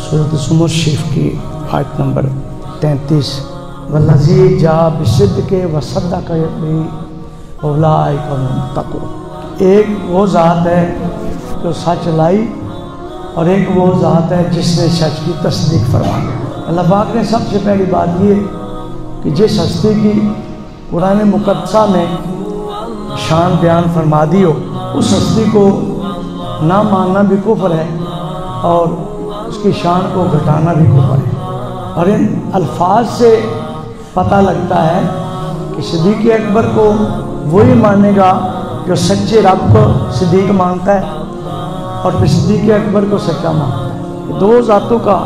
सूरत ज़ुमर शरीफ की आयत नंबर 33 वल्लज़ी जा बिसिद्क़ि व सद्दक़ बिही उलाइका हुमुल मुत्तक़ून। एक वो ज़ात है जो सच लाई और एक वो ज़ात है जिसने सच की तस्दीक फरमाई। अल्लाह पाक ने सबसे पहली बात ये कि जिस हस्ती की कुरान मुक़द्दसा में शान बयान फरमा दी हो उस हस्ती को ना मानना भी कुफ्र है और उसकी शान को घटाना भी कुफ्र है। और इन अल्फाज से पता लगता है कि सिद्दीक़ अकबर को वही मानेगा जो सच्चे रब को सिद्दीक़ मानता है और फिर सिद्दीक़ अकबर को सच्चा मानता है। दो ज़ातों का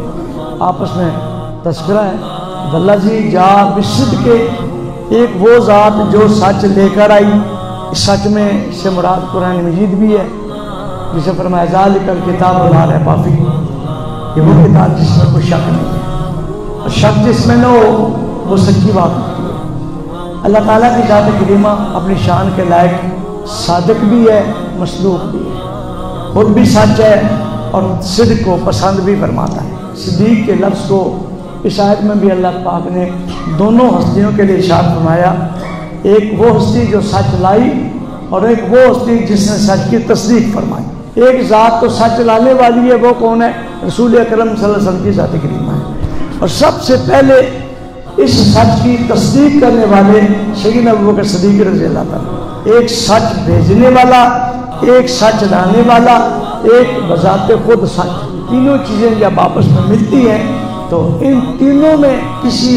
आपस में तस्करा है। वल्लज़ी जा बिसिद्क़ि, एक वो ज़ात जो सच लेकर आई, इस सच में इससे मुराद कुरान मजीद भी है जिसे फरमाया ज़ालिकल किताबु ला रैब फीह, ये वो किताब जिसमें कोई शक नहीं है और शक जिसमें न हो वो सच्ची बात होती है। अल्लाह ताला की ज़ात करीमा अपनी शान के लायक सादिक भी है, मसलूक भी है, खुद भी सच है और सिद्क़ को पसंद भी फरमाता है। सिद्दीक़ के लफ्ज़ को इस आयत में भी अल्लाह पाक ने दोनों हस्तियों के लिए इरशाद फरमाया, एक वो हस्ती जो सच लाई और एक वो हस्ती जिसने सच की तस्दीक फरमाई। एक ज़ात तो सच लाने वाली है, वो कौन है? रसूल अकरम सल्लल्लाहु अलैहि वसल्लम की ज़ात करीमा है। और सबसे पहले इस सच की तस्दीक करने वाले सैयदना अबू बकर सिद्दीक़ रज़ी अल्लाह ताला, एक सच भेजने वाला, एक सच लाने वाला, एक बज़ाते खुद सच। तीनों चीज़ें जब आपस में मिलती हैं तो इन तीनों में किसी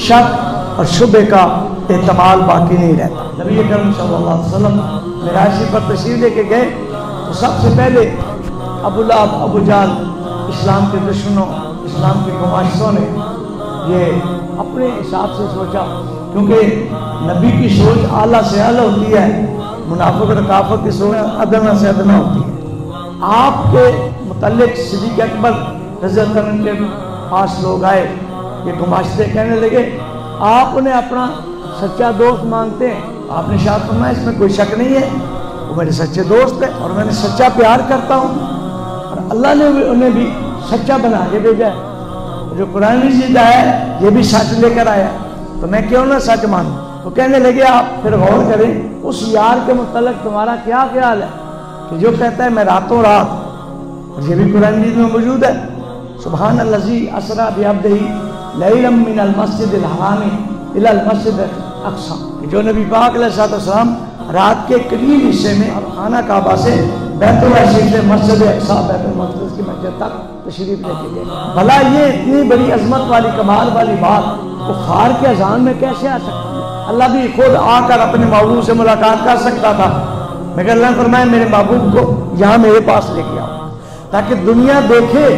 शक और शुबे का एहतमाल बाकी नहीं रहता। नबी अकरम सल्लल्लाहु अलैहि वसल्लम मिराज पर तशरीफ़ लेके गए तो सबसे पहले अबू लहब, अबू जहल, इस्लाम के दुश्मनों, इस्लाम के ख़वारिशों ने ये अपने हिसाब से सोचा, क्योंकि नबी की सोच आला से आला होती है, मुनाफिक और काफिर की सोच अदना से अदना होती है। आपके मुतल्लिक सिद्दीक़ अकबर रज़ी अल्लाह अन्हु के पास लोग आए, ये गुमाश्ते कहने लगे आप उन्हें अपना सच्चा दोस्त मानते हैं? आपने शायद फरमाया इसमें कोई शक नहीं है, वो मेरे सच्चे दोस्त है और मैंने सच्चा प्यार करता हूँ और अल्लाह ने उन्हें भी सच्चा बना के भेजा है। जो कुरान मजीद है ये भी सच लेकर आया, तो मैं क्यों ना सच मानूं? तो कहने लगे आप फिर गौर करें उस यार के मुतल्लिक़ तुम्हारा क्या ख्याल है कि जो कहता है मैं रातों रात, और ये भी कुरान मजीद में मौजूद है, सुब्हानल्लज़ी असरा बिअब्दिही लैलन मिनल मस्जिदिल हरामी इलल मस्जिदिल अक़सा, जो नबी पाक अलैहिस्सलाम रात के करीब हिस्से में और खाना काबा से बैतुल्लाह शरीफ से मस्जिद अक़सा बैतुल मक़दिस की मस्जिद तक तशरीफ लेके गए। भला ये इतनी बड़ी अजमत वाली कमाल वाली बात बुखार के अज़ान में कैसे आ सकती है? अल्लाह भी खुद आकर अपने महबूब से मुलाकात कर सकता था, मगर अल्लाह ने फरमाया मेरे महबूब को यहाँ मेरे पास लेके आओ ताकि दुनिया देखे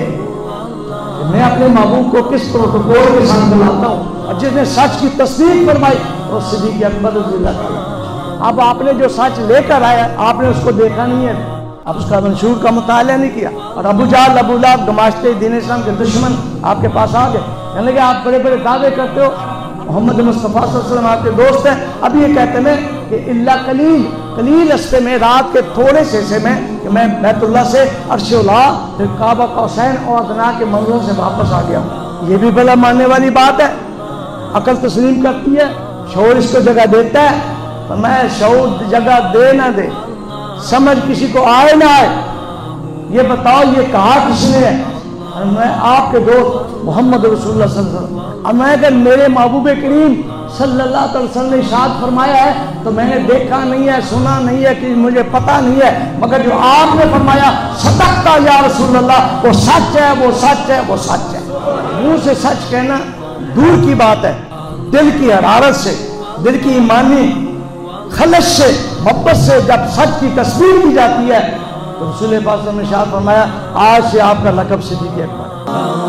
मैं अपने महबूब को किस प्रोटोकॉल के साथ बुलाता हूँ। और जिसने सच की तस्दीक फरमाई वो सिद्दीक़ अकबर रज़ी अल्लाह ताला। अब आपने जो सच लेकर आया आपने उसको देखा नहीं है, अब उसका मंशूर का मुताला नहीं किया। और अबू जहल, अबू लहब गमाश्ते दीन इस्लाम के दुश्मन आपके पास आ गए, कहने लगे आप बड़े बड़े दावे करते हो, मोहम्मद मुस्तफ़ा सल्लल्लाहु अलैहि वसल्लम आपके दोस्त हैं। अब ये कहते हैं कि इल्ला कलील कलील रस्ते में रात के थोड़े से हिस्से में कि मैं बैतुल्लाह से अर्श-ए-उला फिर काबा कौसैन और अदना के मंजिल से वापस आ गया हूँ। ये भी भला मानने वाली बात है, अकल तस्लीम करती है, शऊर इसको जगह देता है। तो मैं शऊर जगह दे ना दे, समझ किसी को आए ना आए, ये बताओ ये कहा किसने है? मैं आपके दोस्त मोहम्मद रसूलुल्लाह सल्लल्लाहु अलैहि वसल्लम। अब मैं अगर मेरे महबूब करीम सल्लल्लाहु अलैहि वसल्लम ने इरशाद फरमाया है तो मैंने देखा नहीं है, सुना नहीं है, कि मुझे पता नहीं है, मगर जो आपने फरमाया सदक़ता या रसूलल्लाह, वो सच है, वो सच है, वो सच है। मुंह से सच कहना दूर की बात है, दिल की हरारत से, दिल की ईमानी खलश से, मोहब्बत से जब सच की तस्वीर की जाती है तो रसूल पाक ने इरशाद फरमाया आज से आपका लक़ब सिद्दीक़ अकबर।